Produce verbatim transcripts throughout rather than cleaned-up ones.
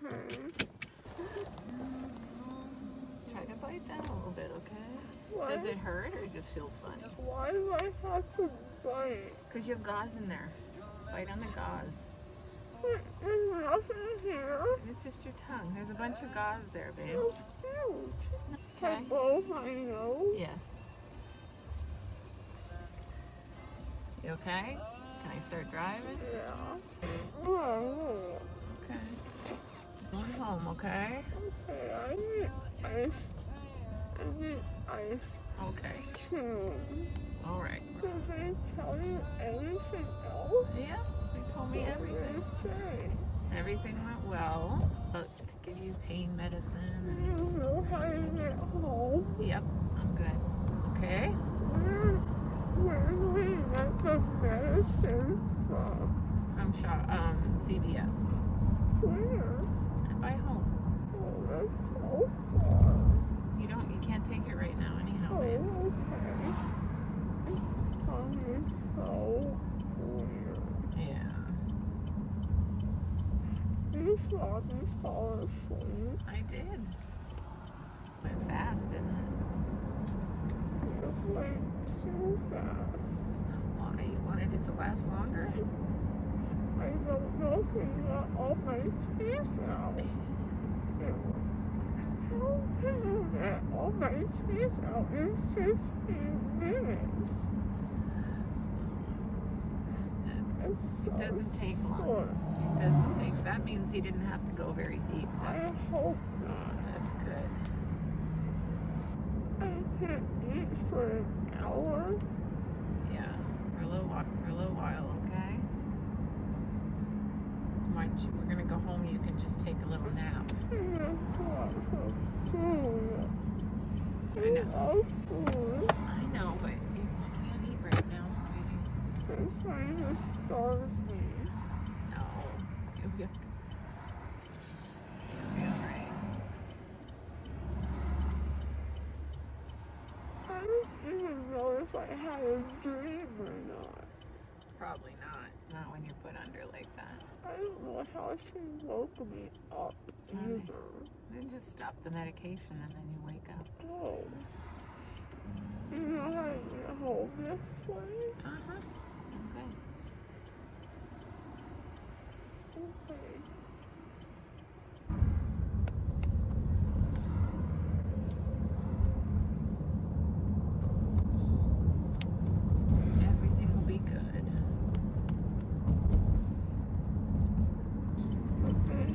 Try to bite down a little bit, okay? Why? Does it hurt or it just feels funny? Why do I have to bite? Because you have gauze in there. Bite on the gauze. But there's nothing here. It's just your tongue. There's a bunch of gauze there, babe. So cute. Okay. For both my nose. Yes. You okay? Can I start driving? Yeah. Oh. Okay. Going home, okay? Okay, I need ice. I need ice Okay. too. All right. Did they tell you anything else? Yeah, they told me What did everything. they say? Everything went well. Uh, to give you pain medicine. Do you know how to get home? And, yep, I'm good. Okay? Where, where do we get the medicine from? I'm sure. Um, C V S. Where? And by home. Oh, that's so far. You don't. You can't take it right now, anyhow, Oh, babe. okay. I'm so weird. Yeah. You saw me fall asleep. I did. Went fast, didn't it? It's like too fast. Why? You wanted it to last longer? I don't know if we got all my teeth out. How can you get all my teeth out in fifteen minutes? It, It's so it doesn't take long. short. It doesn't take. That means he didn't have to go very deep. I That's hope not. that's good. I can't eat for an hour. Yeah, for a little while. For a little while, okay. Why don't you? We're gonna go home. You can just take a little nap. I just want some food. I I know. love food. I know, but you can't eat right now, sweetie. It's trying to starve me. No. You'll be, you'll be all right. I don't even know if I had a dream or not. Probably not. Not when you're put under like that. I don't know how she woke me up Mm. either. Then just stop the medication and then you wake up. Oh. You know how to get home this way? Uh-huh. Okay. Okay. Everything will be good. But then,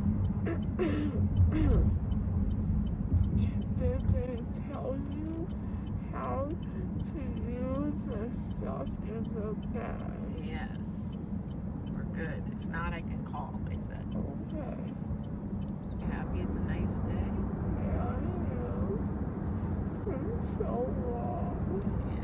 did they tell you how to use the stuff in the bag? Yes. We're good. If not, I can call, they said. Okay. You happy it's a nice day? Yeah, I am. It's been so long. Yeah.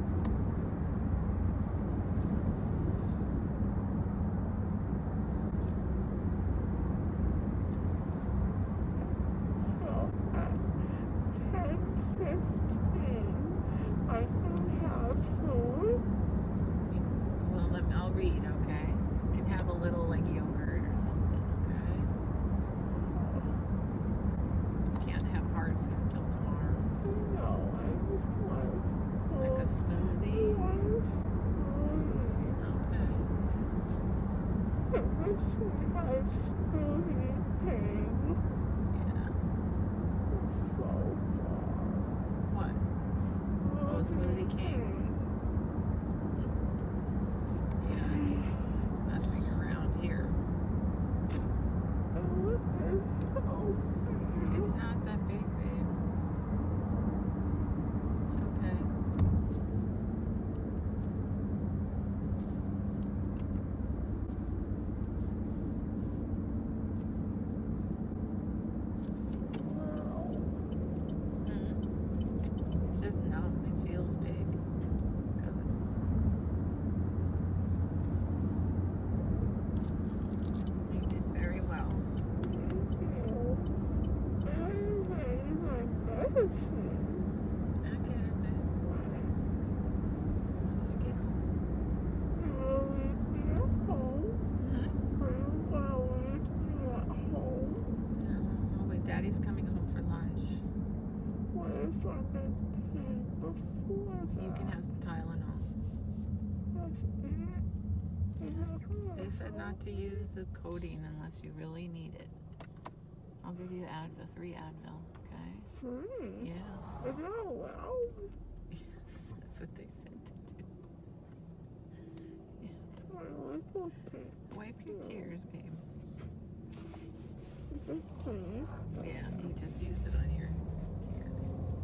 So at ten fifteen, I can have food. Well, let me, I'll read, okay? You can have a little, like, yogurt or something, okay? You can't have hard food till tomorrow. No, I just want Like a smoothie? Okay. It makes me have smoothie pain. Yeah. It's so far. What? Oh, Smoothie King. Yeah, it's nothing around here. It's not that big, babe. It's okay. Mhm. It's just numb. It feels big. That's what I've been paying before that. You can have Tylenol. That's it. Is that what They said I not to use the codeine unless you really need it. I'll give you Advil, three Advil, okay? Three? Yeah. Is that allowed? Yes, that's what they said to do. Yeah. My little pink. Wipe your tears, babe. Is it clean? Yeah, you just used it on your tears.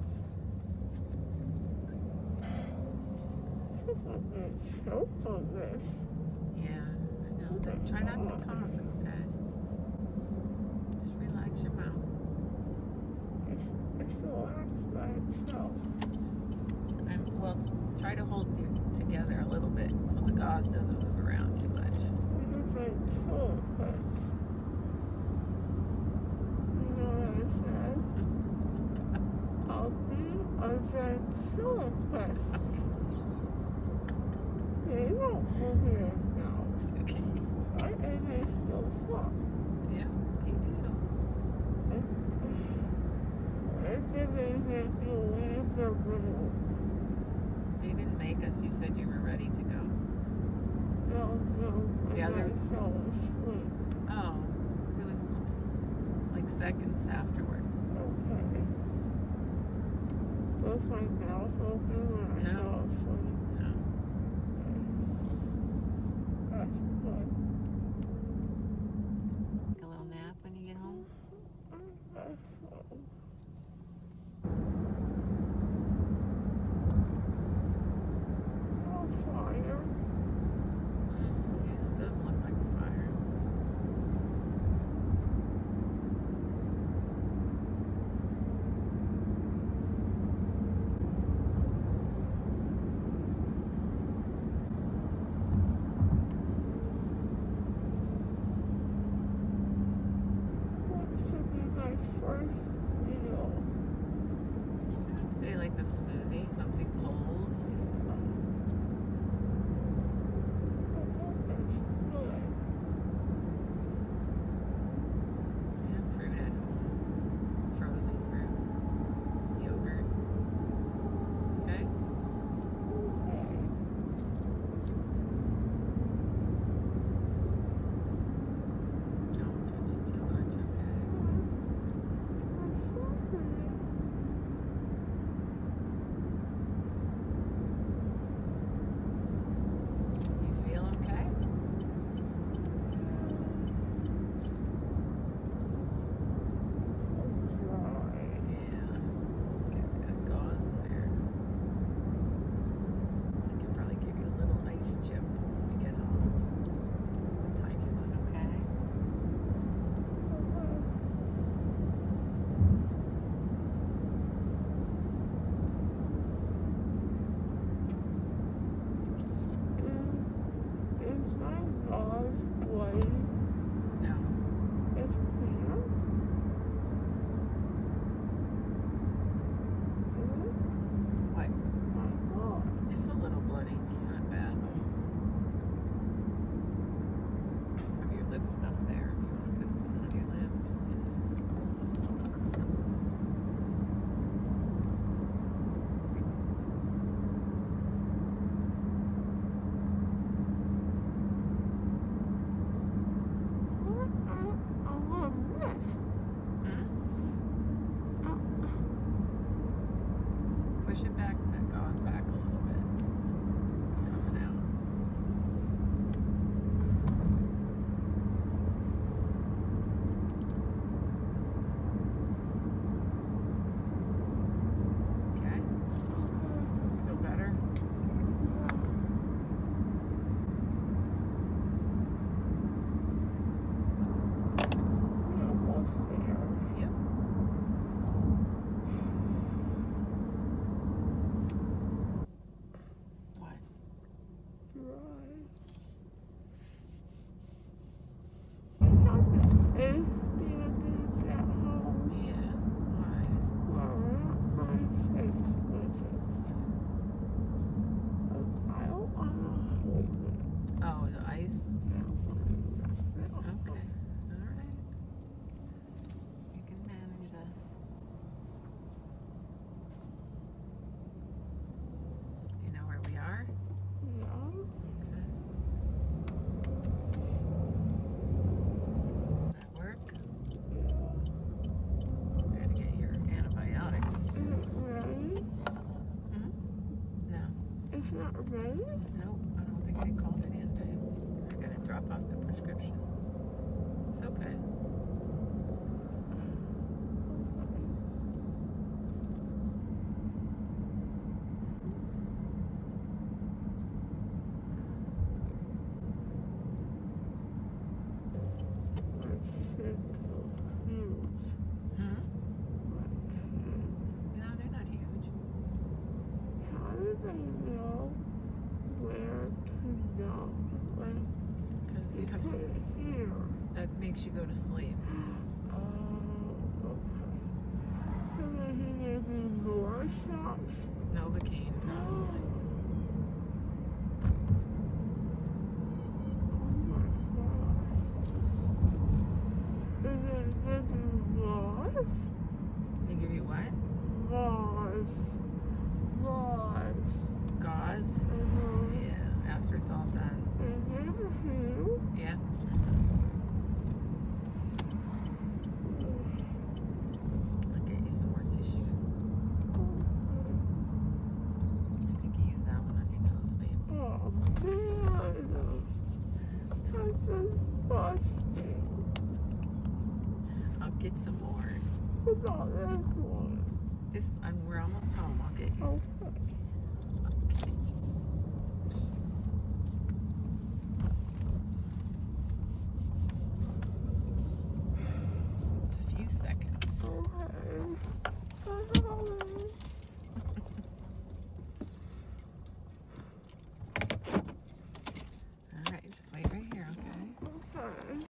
I'm going to choke on this. Yeah, I know. Then try not to talk, okay? Just relax your mouth. It's, it's relaxed by itself. I'm, well, try to hold you together a little bit so the gauze doesn't move around too much. It's like focus. You know what I said? I'll be a ventriloquist. They don't move your mouth. Okay. Right? And they still talk. Yeah, you do. And then they make you leave the room. They didn't make us. You said you were ready to go. No, no, The and other- I fell asleep. Oh, it was like seconds afterwards. Okay. Was my mouth open when I No. fell asleep? No. That's good. Take a little nap when you get home. That's good. Oh, fire. Mm, yeah, it does look like a fire. What should be my first meal? I'd say like a smoothie, something cold. It's good. Yeah, fruit at home. Frozen fruit. Yogurt. Okay? Okay. Don't touch it too much, okay? I'm sorry. You feel okay? So dry. Yeah. Get good gauze in there. I can probably give you a little ice chip when we get home. Just a tiny one, okay? Is my gauze bloody? No. It's clear? What? My God. It's a little bloody. Not bad. Have your lip stuff there if you want to put some on your lips. What? I, I love this. Hmm? Uh, Push it back, that gauze back a little bit. It's coming out. not ready? Nope, I don't think they called it in, babe. They're gonna drop off the prescriptions. It's okay. I know where to go. Because you have put it here. That makes you go to sleep. Oh, okay. So then he gives me more shots. Novocaine, probably. Oh my gosh. And then gives me gauze. They give you what? Gauze. Gauze. Gauze? Mm-hmm. Yeah, after it's all done. And here's a few. Yeah. I'll get you some more tissues. I think you use that one on your nose, babe. Oh, man. This is busting. I'll get some more. What about this one? Just, um, we're almost home. I'll get you some. Okay. I'll get you some. A few seconds. Okay.